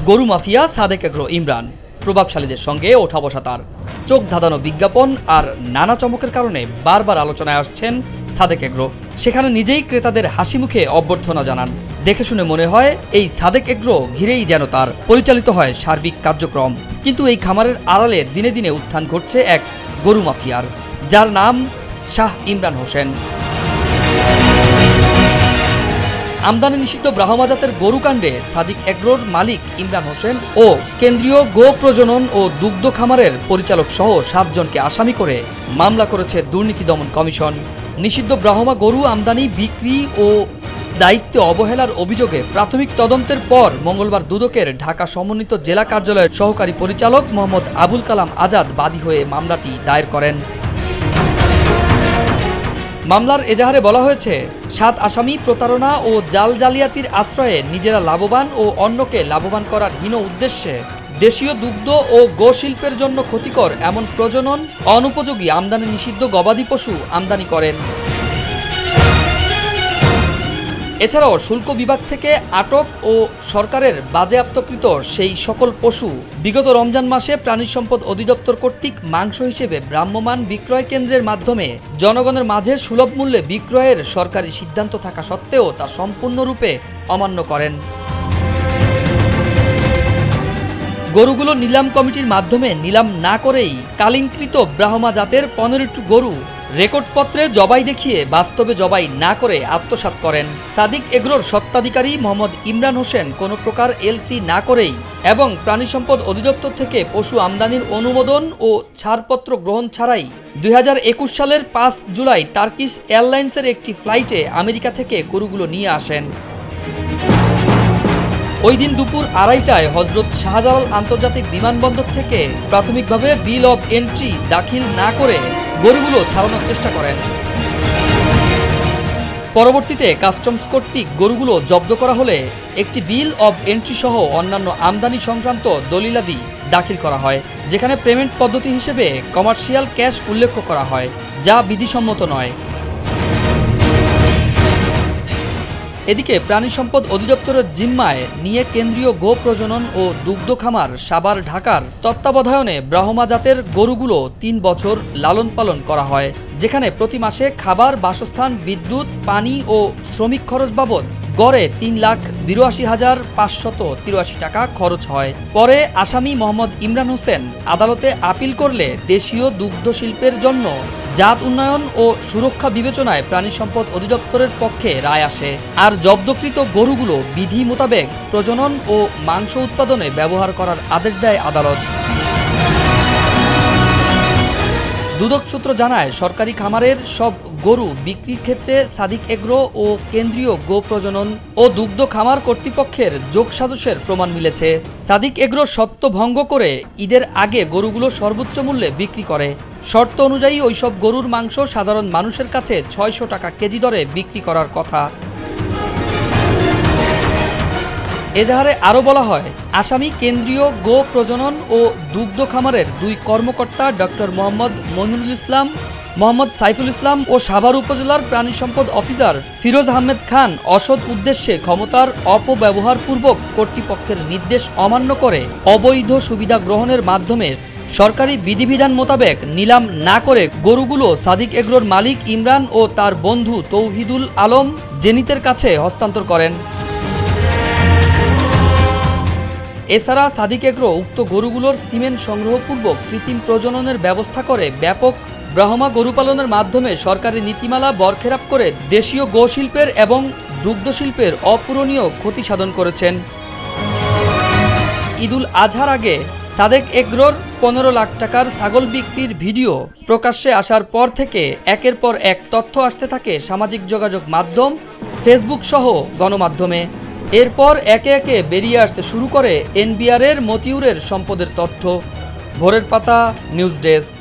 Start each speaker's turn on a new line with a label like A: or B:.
A: গরু mafia Sadek Agro Imran, প্রভাবশালীদের সঙ্গে ওঠা বসা তার, চোখ ধাঁধানো বিজ্ঞাপন আর নানা চমকের কারণে বারবার আলোচনায় আসছেন সাদেক এগ্রো। সেখানে নিজেই ক্রেতাদের হাসি মুখে অভ্যর্থনা জানান। দেখে শুনে মনে হয় এই সাদেক এগ্রো ঘিরেই যেন তার পরিচালিত হয় সার্বিক কার্যক্রম। কিন্তু এই খামারের আড়ালে দিনে দিনে উত্থান ঘটছে এক গরু মাফিয়ার, যার নাম শাহ ইমরান হোসেন। আমদানি নিষিদ্ধ ব্রাহ্মা জাতের গরু কাণ্ডে সাদেক এগ্রোর মালিক ইমরান হোসেন ও কেন্দ্রীয় গো প্রজনন ও দুগ্ধ খামারের পরিচালক সহ 7 জনকে আসামি করে মামলা করেছে দুর্নীতি দমন কমিশন। নিষিদ্ধ ব্রাহ্মা গরু আমদানি, বিক্রি ও দায়িত্বে অবহেলার অভিযোগে প্রাথমিক তদন্তের পর মঙ্গলবার দুদকের ঢাকা সমন্বিত জেলা কার্যালয়ের সহকারী পরিচালক মোহাম্মদ আবুল কালাম আজাদ বাদী হয়ে মামলাটি দায়ের করেন। মামলার এজাহারে বলা হয়েছে, 7 আসামি প্রতারণা ও জাল জালিয়াতির আশ্রয়ে নিজেরা লাভবান ও অন্যকে লাভবান করার হীন উদ্দেশ্যে দেশীয় দুগ্ধ ও গো শিল্পের জন্য ক্ষতিকর এমন প্রজনন, অনুপযোগী আমদানি নিষিদ্ধ গবাদি পশু আমদানি করেন। এছাড়াও শুল্ক বিভাগ থেকে আটক ও সরকারের বাজেয়াপ্তকৃত সেই সকল পশু বিগত রমজান মাসে প্রাণী সম্পদ অধিদপ্তর কর্তৃক মাংস হিসেবে ভ্রাম্যমাণ বিক্রয় কেন্দ্রের মাধ্যমে জনগণের মাঝে সুলভ মূল্যে বিক্রয়ের সরকারি সিদ্ধান্ত থাকা সত্ত্বেও তা সম্পূর্ণরূপে অমান্য করেন। গরুগুলো নিলাম কমিটির মাধ্যমে নিলাম না করেই কালিঙ্কৃত ব্রাহ্মা জাতের 15টি গরু রেকর্ডপত্রে জবাই দেখিয়ে বাস্তবে জবাই না করে আত্মসাৎ করেন। সাদেক এগ্রোর স্বত্বাধিকারী মোহাম্মদ ইমরান হোসেন কোনো প্রকার এলসি না করেই এবং প্রাণী সম্পদ অধিদপ্তর থেকে পশু আমদানির অনুমোদন ও ছাড়পত্র গ্রহণ ছাড়াই 2021 সালের 5 জুলাই টার্কিশ এয়ারলাইন্সের একটি ফ্লাইটে আমেরিকা থেকে গরুগুলো নিয়ে আসেন। ওই দিন দুপুর 2:30টায় হজরত শাহজালাল আন্তর্জাতিক বিমানবন্দর থেকে প্রাথমিকভাবে বিল অব এন্ট্রি দাখিল না করে গরুগুলো ছাড়ানোর চেষ্টা করেন। পরবর্তীতে কাস্টমস কর্তৃক গরুগুলো জব্দ করা হলে একটি বিল অব এন্ট্রি সহ অন্যান্য আমদানি সংক্রান্ত দলিলাদি দাখিল করা হয়, যেখানে পেমেন্ট পদ্ধতি হিসেবে কমার্শিয়াল ক্যাশ উল্লেখ করা হয়, যা বিধিসম্মত নয়। এদিকে প্রাণী সম্পদ অধিদপ্তরের জিম্মায় নিয়ে কেন্দ্রীয় গো প্রজনন ও দুগ্ধ খামার সাভার ঢাকার তত্ত্বাবধানে ব্রাহ্মা জাতের গরুগুলো 3 বছর লালন পালন করা হয়, যেখানে প্রতি মাসে খাবার, বাসস্থান, বিদ্যুৎ, পানি ও শ্রমিক খরচ বাবদ গড়ে 3,82,583 টাকা খরচ হয়। পরে আসামি মোহাম্মদ ইমরান হোসেন আদালতে আপিল করলে দেশীয় দুগ্ধ শিল্পের জন্য জাত উন্নয়ন ও সুরক্ষা বিবেচনায় প্রাণী সম্পদ অধিদপ্তরের পক্ষে রায় আসে, আর জব্দকৃত গরুগুলো বিধি মোতাবেক প্রজনন ও মাংস উৎপাদনে ব্যবহার করার আদেশ দেয় আদালত। দুদক সূত্র জানায়, সরকারি খামারের সব গরু বিক্রির ক্ষেত্রে সাদেক এগ্রো ও কেন্দ্রীয় গো প্রজনন ও দুগ্ধ খামার কর্তৃপক্ষের যোগসাজশের প্রমাণ মিলেছে। সাদেক এগ্রো শর্ত ভঙ্গ করে ঈদের আগে গরুগুলো সর্বোচ্চ মূল্যে বিক্রি করে। শর্ত অনুযায়ী ওইসব গরুর মাংস সাধারণ মানুষের কাছে 600 টাকা কেজি দরে বিক্রি করার কথা। এজাহারে আরও বলা হয়, আসামি কেন্দ্রীয় গো প্রজনন ও দুগ্ধ খামারের 2 কর্মকর্তা ডক্টর মোহাম্মদ মনিরুল ইসলাম, মোহাম্মদ সাইফুল ইসলাম ও সাভার উপজেলার প্রাণী সম্পদ অফিসার ফিরোজ আহমেদ খান অসৎ উদ্দেশ্যে ক্ষমতার অপব্যবহারপূর্বক কর্তৃপক্ষের নির্দেশ অমান্য করে অবৈধ সুবিধা গ্রহণের মাধ্যমে সরকারি বিধিবিধান মোতাবেক নিলাম না করে গরুগুলো সাদেক এগ্রোর মালিক ইমরান ও তার বন্ধু তৌহিদুল আলম জেনিতের কাছে হস্তান্তর করেন। এছাড়া সাদেক এগ্রো উক্ত গরুগুলোর সিমেন্ট সংগ্রহপূর্বক কৃত্রিম প্রজননের ব্যবস্থা করে ব্যাপক ব্রাহ্মা গরু পালনের মাধ্যমে সরকারি নীতিমালা বরখেলাপ করে দেশীয় গো শিল্পের এবং দুগ্ধ শিল্পের অপূরণীয় ক্ষতি সাধন করেছেন। ঈদুল আজহার আগে সাদেক এগ্রোর 15 লাখ টাকার ছাগল বিক্রির ভিডিও প্রকাশ্যে আসার পর থেকে একের পর এক তথ্য আসতে থাকে সামাজিক যোগাযোগ মাধ্যম, ফেসবুক সহ গণমাধ্যমে। এরপর একে একে বেরিয়ে আসতে শুরু করে এনবিআরের মতিউরের সম্পদের তথ্য। ভোরের পাতা, নিউজ ডেস্ক।